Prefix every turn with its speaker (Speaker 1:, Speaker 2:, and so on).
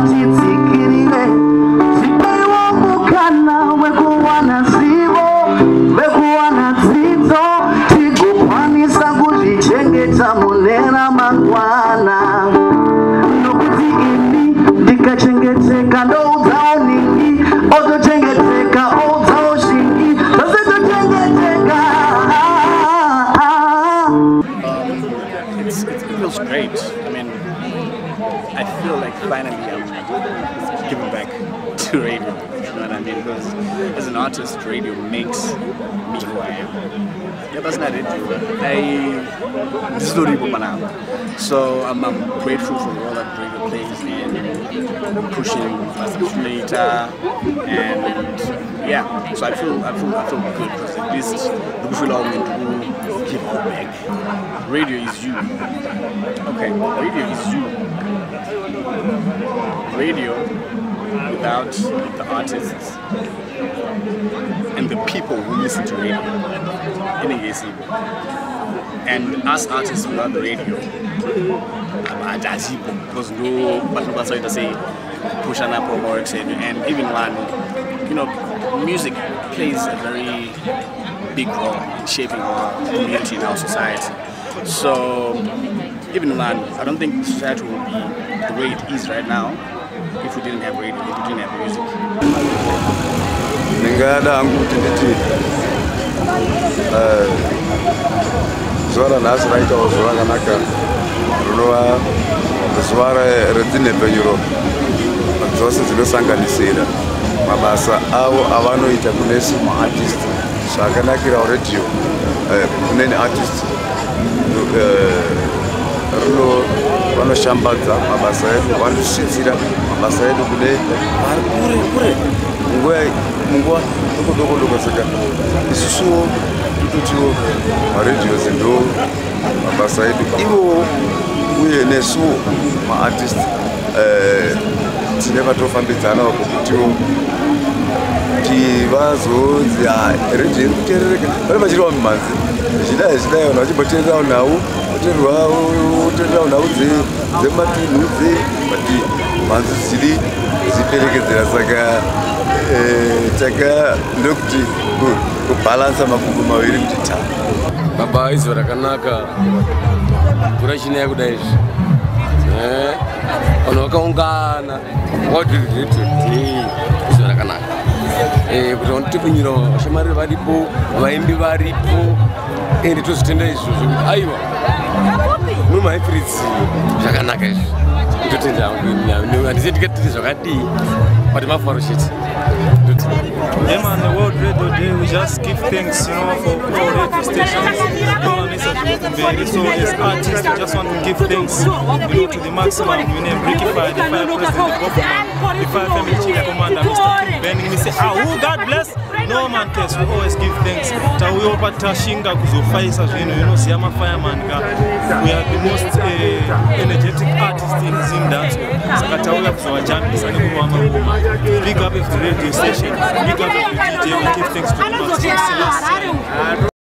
Speaker 1: titsikirire zipeiwa mukana wekuwana zivo wekuwana dzidzo tikukwanisa kuzvichengeta mune ramangwana nokuti ini ndikachengeteka ndoudzawo ningi otochengeteka oudzawo shingi tositochengeteka.
Speaker 2: It feels great. I mean, I feel like finally I'm giving back to radio. You know what I mean? Because as an artist, radio makes me who I am. Yeah, that's not it. This is not. So I'm grateful for the role that radio plays in pushing us later, and yeah. So I feel good because at least the people are going to give all back. Radio is you. Okay, radio is you. Radio without the artists and the people who listen to radio. And us artists without the radio, because no, but nobody to say push and up or etc. And even when music plays a very big role in shaping our community and our society. So even when I don't think society would be the way it is right now if we didn't have radio, if we didn't have music.
Speaker 3: Zwara nasi raita ozora kanaka runova zwara redzine penyuro dzose dzinosanganisira mabasa avo avanoita kune artist zvakanakira radio kune artist runo vanoshambadza mabasa edu vanosvitsira mabasa edu kune vari kure munguva doko saka isusuwo tutiwo maradios ndo mabasa edu ivo uye nesuwo maartist tine vatofambidzana vakutiwo tivazodzi radio iri kuteerereka vane vachiriwa mimhanzi zvidai vanhu vachimboteererawo nhau oteererawo nhau dzematunhu bati mhanzi dziri dziperekedzera saka taka ndokuti kubalansa makumbo maviri kuti ta baba izo rakanaka mvura chinaya kudai izvi vanhu vakaungana izo rakanaka kuti vanotipfunyira vashamari varipo vaimbi varipo ende tozitenda izvo zvokuti aiwa nomahifritsi zvakanaka izvi ndotenda handisi tikatiti zvakadii but mafaro chete.
Speaker 4: Yeah man, the World Radio Day, we just give thanks, for all radio stations. So as artists, we just want to give thanks, to the maximum. We name Ricky Fire, the Fire President, the government, the Fire Family Chief Commander, Mr. Kim Benning. We say, who God bless? No man test, we always give thanks. Takashinga Cricket Siyama Fireman. We are the most energetic artists in Zinda. Sakatawa kuzowa jamii sana kwa big up every radio station. Big up every DJ. We give thanks to the Master.